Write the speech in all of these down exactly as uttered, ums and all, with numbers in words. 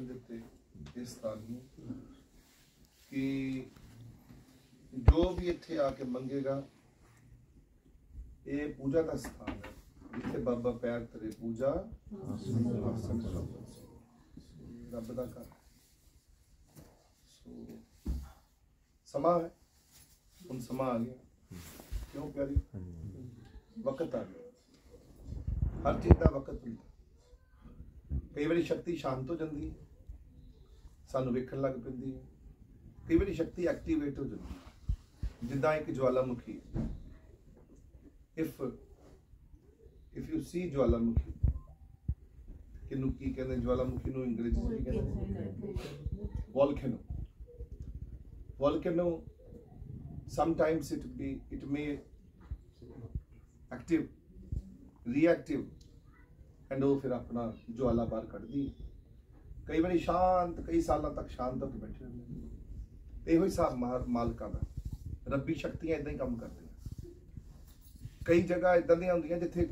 ਦਿੱਤੇ ਇਸ ਸਥਾਨ ਨੂੰ कि जो भी इत्थे आके मंगेगा ये पूजा का स्थान है जिथे बाबा पैर तरे पूजा रब दा घर सो समा है हुण समा आ गया क्यों प्यारी वक्त आ गया हर चीज का वक्त हुंदा कई बारी शक्ति शांत हो जाती है सानू वेखण लग पैंदी है कई बार शक्ति एक्टिवेट हो जाती है जिदा एक ज्वालामुखी इफ इफ यू सी ज्वालामुखी किनू की कहते ज्वालामुखी नू अंग्रेजी में कहते volcano volcano sometimes it be it may active reactive and वो फिर अपना ज्वाला बाहर कढ़दी कई बार शांत कई सालों तक शांत होकर बैठे रहते ਇਹੋ ਹਿਸਾਬ ਮਾਲਕਾਂ ਦਾ ਰੱਬੀ ਸ਼ਕਤੀਆਂ ਇਦਾਂ ਹੀ ਕੰਮ ਕਰਦੀਆਂ ਕਈ ਜਗ੍ਹਾ ਇਦਾਂ ਦੀਆਂ ਹੁੰਦੀਆਂ ਜਿੱਥੇ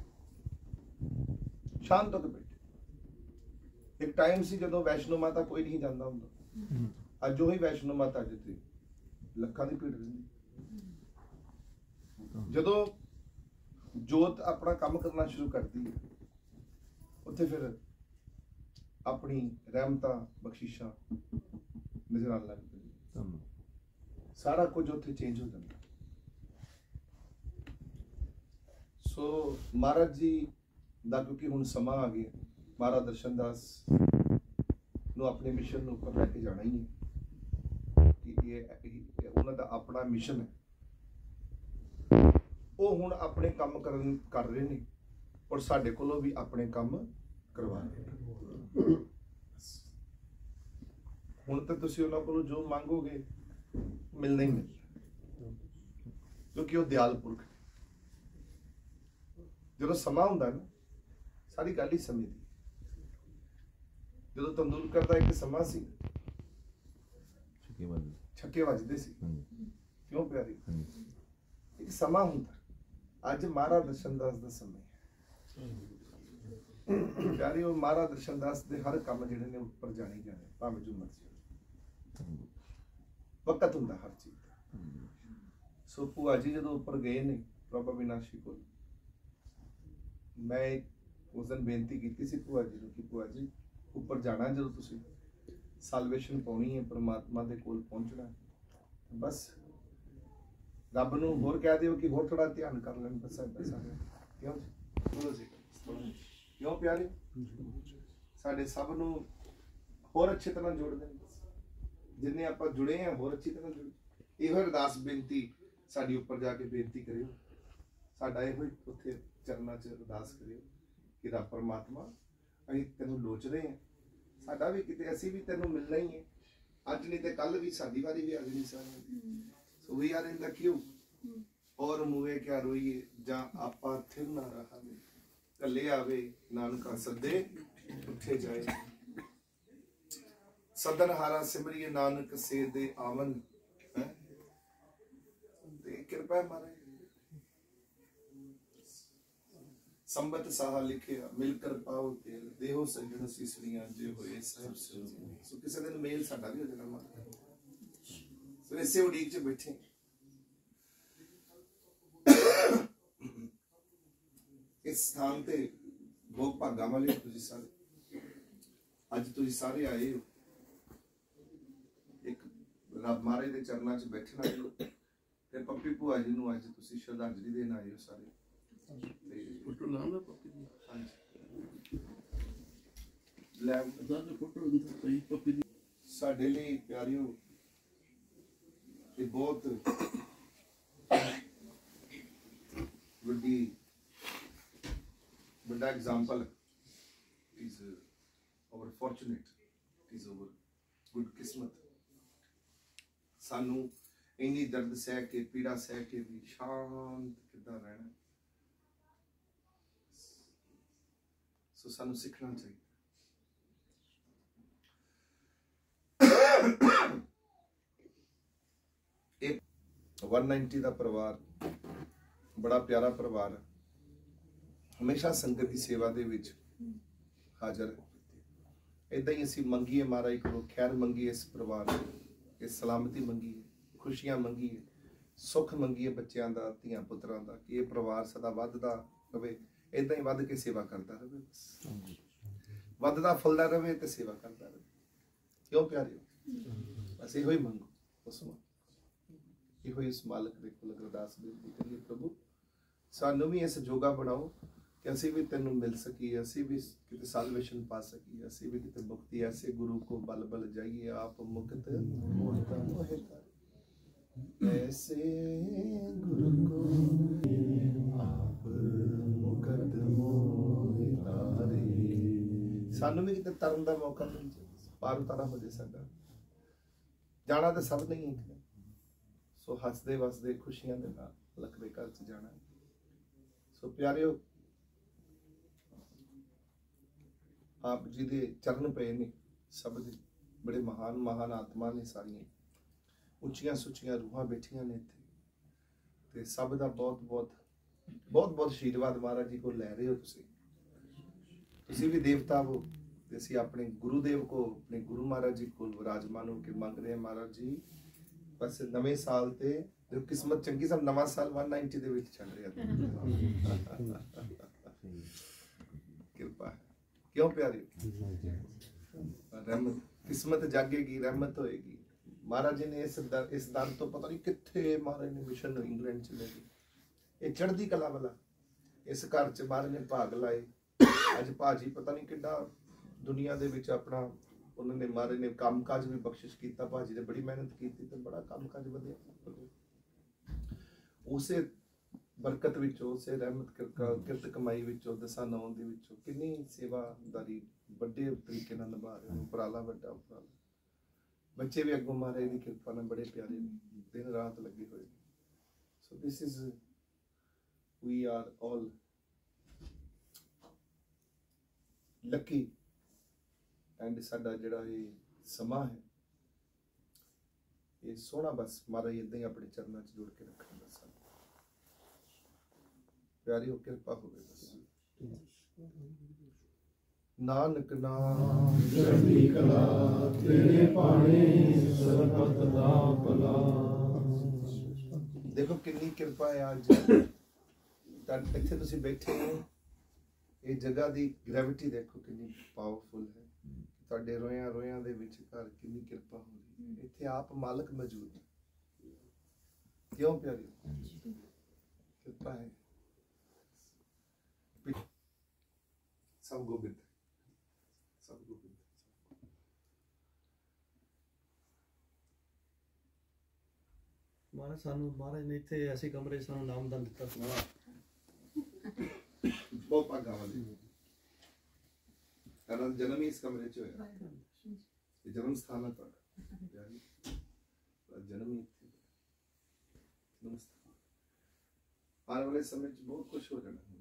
ਸ਼ਾਂਤ ਹੋ ਕੇ ਬੈਠੇ ਇੱਕ ਟਾਈਮ ਸੀ ਜਦੋਂ ਵੈਸ਼ਨੋ ਮਾਤਾ ਕੋਈ ਨਹੀਂ ਜਾਂਦਾ ਹੁੰਦਾ ਅੱਜ ਉਹੀ ਵੈਸ਼ਨੋ ਮਾਤਾ ਜਿੱਥੇ ਲੱਖਾਂ ਦੀ ਭੀੜ ਰਹਿੰਦੀ ਜਦੋਂ ਜੋਤ ਆਪਣਾ ਕੰਮ ਕਰਨਾ ਸ਼ੁਰੂ ਕਰਦੀ ਹੈ ਉੱਥੇ ਫਿਰ ਆਪਣੀ ਰਹਿਮਤਾਂ ਬਖਸ਼ਿਸ਼ਾਂ ਨਜ਼ਰ ਆਉਣ ਲੱਗ ਪੈਂਦੀਆਂ सारा कुछ उत्थे चेंज हो जाता सो महाराज जी दा क्योंकि हुण समा आ गया महाराज दर्शन दास नूं अपने मिशन नूं उपर लैके जाना ही है कि ये उन्हां दा अपना मिशन है वो हुण अपने काम करन कर रहे ने और साडे कोलों भी अपने काम करवा रहे हुण तां तुसीं उन्हां कोलों जो मंगोगे मिलना ही मिलना क्योंकि वो दयाल पुरख जो समा हुंदा ना सारी गल ही समय दी जो तेंदुलकर दा एक समा सी छक्के वजदे सी क्यों प्यारी एक समा हुंदा अज महाराज दर्शन दास दा समय है प्यारी वो महाराज दर्शन दास दे हर काम जिहड़े ने उपर जाने जाने भावें जो मर्जी वक्त हुंदा हर चीज का सो भूआ जी जो उपर गए ने बाबा विनाशी को मैं उस दिन बेनती की सी भूआ जी को कि भूआ जी उपर जाना जो तुसीं सालवेशन पाउणी है परमात्मा दे कोल पहुंचना बस रब नूं होर कह दिओ कि होर थोड़ा ध्यान कर लैण बस ऐसा क्यों बोलो जी क्यों प्यारे साडे सब नूं होर अच्छी तरह जोड़ देण जिन्हें आप जुड़े हैं होर अच्छी तरह जुड़े यो अरदास बेनती साडी उपर जाके बेनती करियो साडा यो उत्थे चरना च अरदास करियो कि रब परमात्मा असीं तैनूं लोच रहे हैं साडा भी किते असीं भी तैनूं मिलना ही है अज नहीं ते कल भी साडी वारी भी आ जानी सारी so we are in the queue और मुए क्या रोइए जां आपा थिर ना रहा कले आवे नानका सदे उठे जाए सदन हारा सिमरिए नानक से दे आवन कृपा मारे संबत साहा लिखे मिलकर पाओ तेल देहो सजन सीसड़ियां जे होए सब सो किसी दिन मेल साडा भी हो जाना माता सो इसे उड़ीक च बैठे इस स्थान ते बहुत भागा वाले तुसीं सारे अज तुसीं सारे आए हो रब महाराज के चरणों च बैठना आए ते पप्पी भूआ जी नूं अज तुसीं श्रद्धांजलि देण आए हो सारे फोटो लाना पप्पी दी हां जी ले फोटो पप्पी दी साडे लई प्यारियो ये बहुत वड्डी बड़ा example is our fortunate is our good किस्मत सानू इन्नी दर्द सह के पीड़ा सह के भी शांत किदा रहना सो सानू सीखना चाहिए एक वन नाइनटी का परिवार बड़ा प्यारा परिवार हमेशा संगत की सेवा दे विच हाजिर इदां ही असीं मंगीए महाराज कोलों खैर मंगीए, इस परिवार नूं इस सलामती मंगीए, खुशियां मंगीए, सुख मंगीए बच्चों का, धियां पुत्रां का, कि ये परिवार सदा वधदा रहे, इदां ही वध के सेवा करता रहे, बस वधदा फुलदा रहे तो सेवा करता रहे। क्यों प्यारे, बस इहो ही मंगो उस इहो ही उस मालक दे कोल अरदास बेनती करिए, प्रभु सानू भी इस जोगा बनाओ कि असी भी तेनू मिल सकीए, असी भी किते साल्वेशन पा सकीए, असी भी किते मुक्ति, ऐसे गुरु को बल बल जाइए, आप मुक्त मोहिता मोहिता, ऐसे गुरु को आप मुक्त मोहिता रे। सानू भी किते तरन दा मौका मिल जाए, पार उतारा हो जाए साडा, जाना तो सब नहीं है, सो हसदे वसदे खुशियां दे नाल लख दे घर च जाना। सो प्यारिओ, आप जी दे चरण पे ने सब दे, बड़े महान महान आत्मा ने, सारियां उच्चियां सुच्चियां रूहां बैठियां ने इत्थे, ते सब दा बहुत बहुत बहुत बहुत आशीर्वाद महाराज जी को लै रहे हो तुसीं। तुसीं भी देवता हो, ते असीं अपने गुरुदेव को, अपने गुरु महाराज जी को विराजमान होकर मंग रहे हैं। महाराज जी बस नवे साल ते जो किस्मत चंगी, सब नवा साल वन नाइनटी दे विच चल रहा कृपा है। क्यों प्यारे, रहमत किस्मत जागेगी, रहमत होएगी। महाराज जी ने इस दर, इस दर तो पता नहीं कित्थे महाराज ने मिशन इंग्लैंड च ले गए, ये चढ़दी कला वाला इस घर च महाराज ने भाग लाए। अज भाजी पता नहीं किड्डा दुनिया दे विच अपना उन्होंने महाराज ने काम काज भी बख्शिश किया, भाजी ने बड़ी मेहनत की तो बड़ा काम काज वधिया, उसे बरकत विचों, उसे रहमत किरत कमाई विचों, दसा नौ दे विचों कितनी सेवादारी बड़े तरीके नाल निभा रहे हो, उपराला वड्डा उपराला। बच्चे भी अगों महाराज की कृपा नाल बड़े प्यारे ने, दिन रात लगे हुए। So this is we are all lucky, and साडा जिहड़ा ये समा है ये सोहना, बस महाराज इदां ही अपने चरणों च जोड़ के रखना, बस प्यारी हो कृपा होवे बस। नानक नाम चढ़दी कला, तेरे पानी सरबत दा भला। देखो कितनी कृपा है आज इत्थे तुसीं बैठे हो, ये जगह दी ग्रेविटी देखो कितनी पावरफुल है। तुहाडे रोयां रोयां दे विच घर कितनी कृपा हो रही है, इत्थे आप मालक मौजूद है। क्यों प्यारी कृपा है, सब गोबिंद सब गोबिंद। महाराज सानू महाराज ने इत्थे ऐसे कमरे सानू नामदान दिता, बहुत भागा वाली कारण जन्म ही इस कमरे च होया, ये जन्म स्थान है तुहाडा, जन्म ही इत्थे। नमस्ते। आने वाले समय च बहुत कुछ हो जाना।